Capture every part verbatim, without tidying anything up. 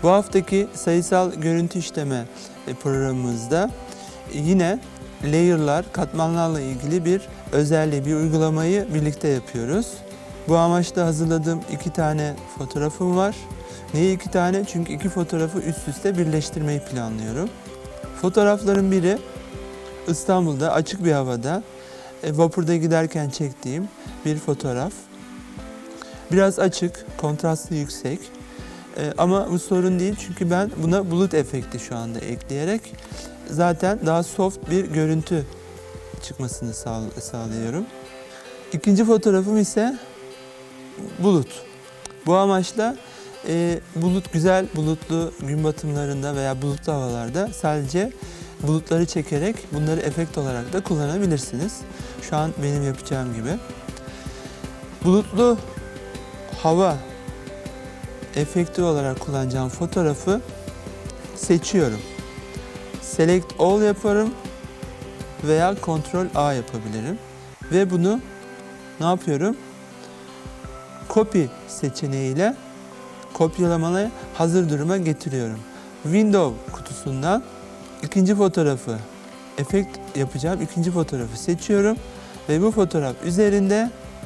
Bu haftaki sayısal görüntü işleme programımızda yine layer'lar, katmanlarla ilgili bir özelliği, bir uygulamayı birlikte yapıyoruz. Bu amaçla hazırladığım iki tane fotoğrafım var. Niye iki tane? Çünkü iki fotoğrafı üst üste birleştirmeyi planlıyorum. Fotoğrafların biri İstanbul'da açık bir havada e, vapurda giderken çektiğim bir fotoğraf. Biraz açık, kontrastı yüksek. E, ama bu sorun değil çünkü ben buna bulut efekti şu anda ekleyerek zaten daha soft bir görüntü çıkmasını sağ, sağlıyorum. İkinci fotoğrafım ise bulut. Bu amaçla e, bulut güzel bulutlu gün batımlarında veya bulutlu havalarda sadece bulutları çekerek bunları efekt olarak da kullanabilirsiniz. Şu an benim yapacağım gibi. Bulutlu hava efekti olarak kullanacağım fotoğrafı seçiyorum. Select All yaparım veya Ctrl A yapabilirim. Ve bunu ne yapıyorum? Copy seçeneğiyle kopyalamaya hazır duruma getiriyorum. Window kutusundan ikinci fotoğrafı, efekt yapacağım ikinci fotoğrafı seçiyorum ve bu fotoğraf üzerinde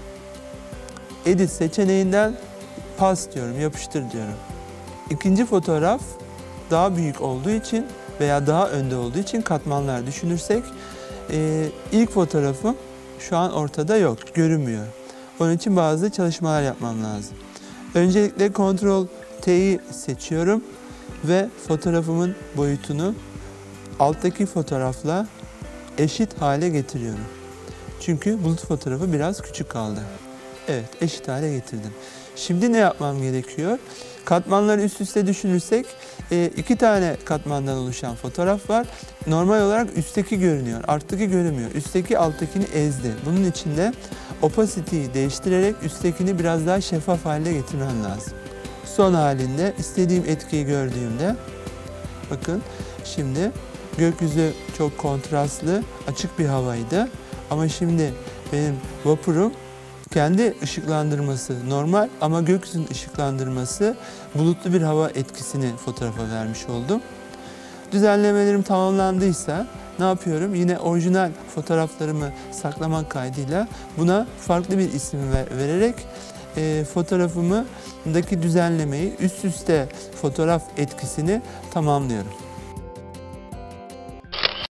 Edit seçeneğinden Paste diyorum, yapıştır diyorum. İkinci fotoğraf daha büyük olduğu için veya daha önde olduğu için katmanlar düşünürsek e, ilk fotoğrafım şu an ortada yok, görünmüyor. Onun için bazı çalışmalar yapmam lazım. Öncelikle Ctrl T'yi seçiyorum ve fotoğrafımın boyutunu alttaki fotoğrafla eşit hale getiriyorum. Çünkü bulut fotoğrafı biraz küçük kaldı. Evet, eşit hale getirdim. Şimdi ne yapmam gerekiyor? Katmanları üst üste düşünürsek iki tane katmandan oluşan fotoğraf var. Normal olarak üstteki görünüyor, alttaki görünmüyor. Üstteki alttakini ezdi. Bunun için de opacity'yi değiştirerek üsttekini biraz daha şeffaf hale getirmem lazım. Son halinde istediğim etkiyi gördüğümde bakın şimdi gökyüzü çok kontrastlı, açık bir havaydı. Ama şimdi benim vapurum kendi ışıklandırması normal ama gökyüzünün ışıklandırması bulutlu bir hava etkisini fotoğrafa vermiş oldum. Düzenlemelerim tamamlandıysa ne yapıyorum? Yine orijinal fotoğraflarımı saklamak kaydıyla buna farklı bir isim vererek e, fotoğrafımdaki düzenlemeyi, üst üste fotoğraf etkisini tamamlıyorum.